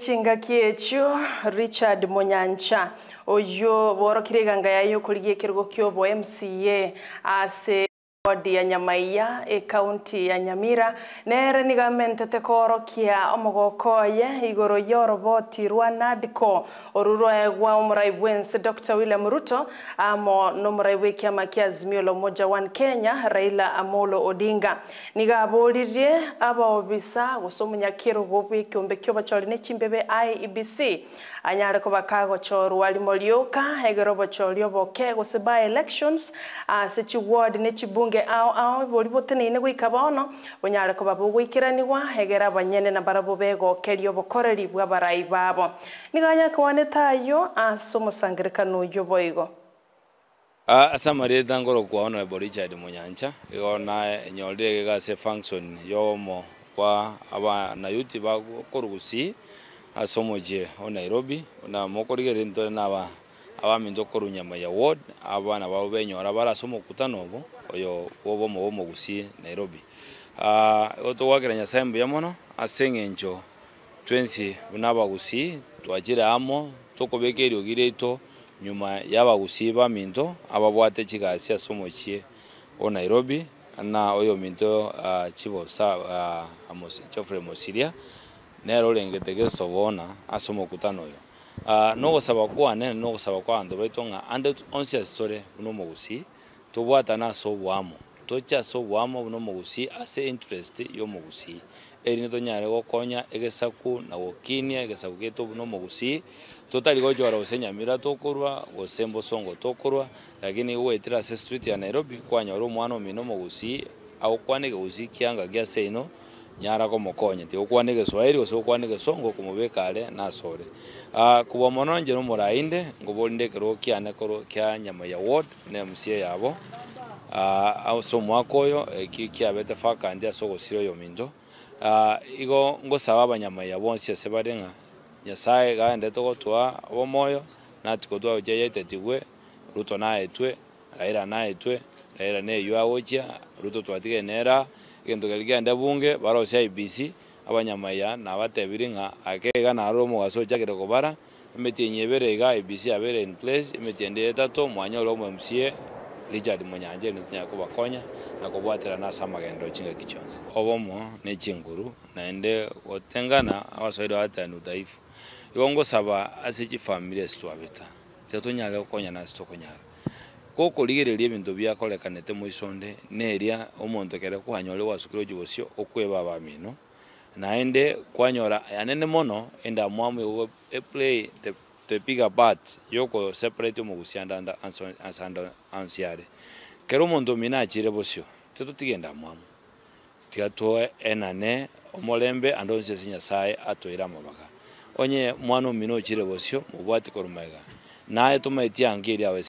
chinga kiecho Richard Monyancha oyo boro kiriganga yayo kurigie kirgo kyobo MCA ase wadi ya Nyamira county ya Nyamira nere nigamente tekoro kia omogokoye igoro yoroboti rwa NADCO oruro egwa umuraibwense Dr. William Ruto amo nomuraibwe kiama kia Azimio la Umoja One Kenya Raila Amolo Odinga nigabolirye abobisa gosomunyakiro gobwe kyombe kyoba chorine chimbebe IEBC anyare ko bakago choru wali molioka egero bochorio boke goseba elections se ward ne chibunge ao bolibotene ne gwikabono onyare ko babugwikiraniwa egera banyene na barabo bego kerio bokoreri bwa barai babo niganya kwane tayo asomusangirikano yoboigo asamare dangoro kwa honorable Richard Monyancha yona nyolde gase function yomo kwa aba na yuti ba korugusi asomoje o Nairobi na mokorigere ntore naba abaminzo korunyama ya ward abana babo benyora barasomo kutanobo oyo wobo mo gusi Nairobi oto wageranya sembe yamono asengenjo 20 bunaba gusi twajira amo tokobekerio gireto nyuma yabagusi ba minto ababwate kigasi asomochie o Nairobi na oyo minto chibosa amos Geoffrey Mosiria nero lengete sobona asomo kutano yo no gosaba kwa ne no gosaba kwa ando betonga ande onsia story uno mogusi tobwata na so bwamo tocha so bwamo uno mogusi ase interest yo mogusi eri neto nyare gokonya egesaku na gokinia egesaku geto uno mogusi totali gojora osenyamira tokorwa gosembo songo tokorwa lakini wetira ase street ya Nairobi kwanya ro mwana mino mogusi au kwanege uzi kianga gya seino nyara ko mokonye ti okwanege Swahili ose okwanege songo kumubekale na sore kuba mononje no murainde ngobolinde kero kiane koro kya nyama ya ward ne MCA yabo au so mwakoyo kiabete faka ndia so gosiro yo mindo igo ngosaba abanyama ya bonsi sebarenga nyasaye gaende togotwa omoyo natiko ujeyete tiwe Ruto na etwe Raila na etwe Raila ne yuawocha Ruto twatige nera gendo galigenda bunge baro IEBC abanyamaya na batebiringa akega na romo gasoja kirego bara imetinyebere ga IEBC abere in place imetiende etato mwanyolo mu MCA Richard Munyanje ntya bakonya na kubwatira na samagendo chinga kichonzi obomo ne chinguru naende otengana abasoido atanu daifu yongo saba asiki family stwabeta tetonyale konya na stokonyala koko ligererie bintu byakolekanete moisonde neria omonto kere kwanyole wasukiro jibosio okweba abamino naende kwanyora yanene mono enda mwamu play the bigger part yoko separate omugusianda ansanda ansiare kero mondo minachire bosio tetutigenda mwamu tigato enane omolembe andonse sinyasaye atoira mabaka onye mwana mino chire bosio mubwati korumega naye tumaitia angiri awe